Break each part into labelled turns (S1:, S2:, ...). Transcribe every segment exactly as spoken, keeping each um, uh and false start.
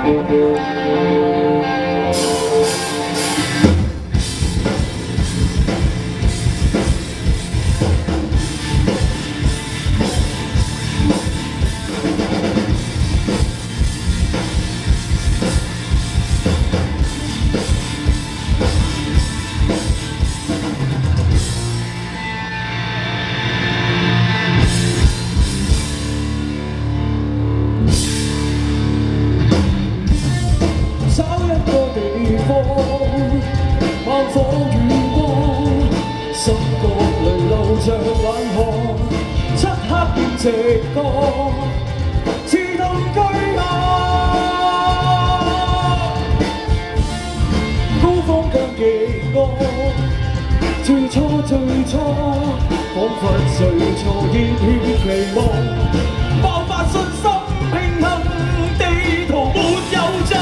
S1: 直覺，刺痛軀殼。高峰更極惡，最初最初，彷彿最初熱血期望，爆發信心，平衡地圖沒有障。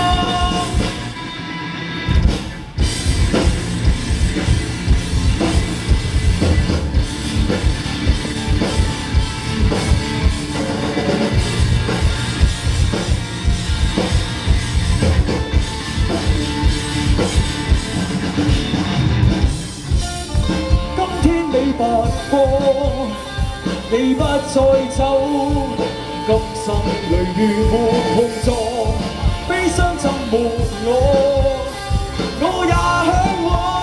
S1: 不過，你不再走，今生淚如沒碰撞，悲傷浸沒我，我也向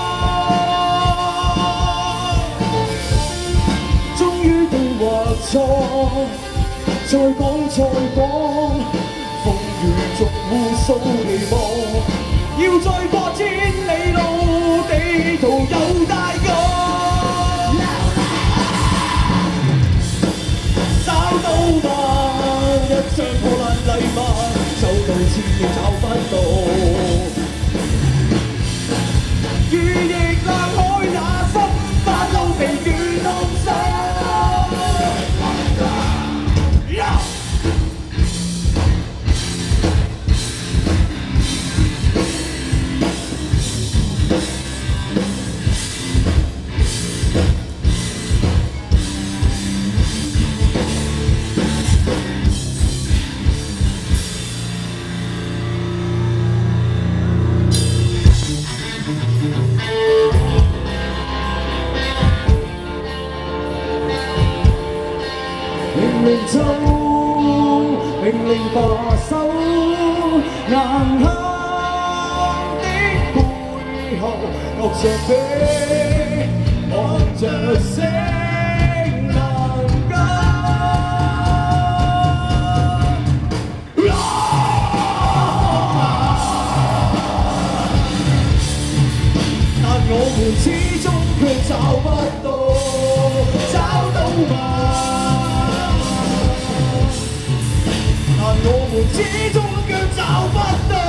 S1: 往。終於對或錯，再講再講，風雨中互訴期望，要再過千里路，地圖有大個。 到吧，一張破爛禮物，走到千里找不到。如逆浪海也心花都被斷痛傷。命令走，命令把手，硬硬的背後，惡着悲，望着星能夠。但我們始終卻找不到，找到嗎？ 但我們始終卻找不到。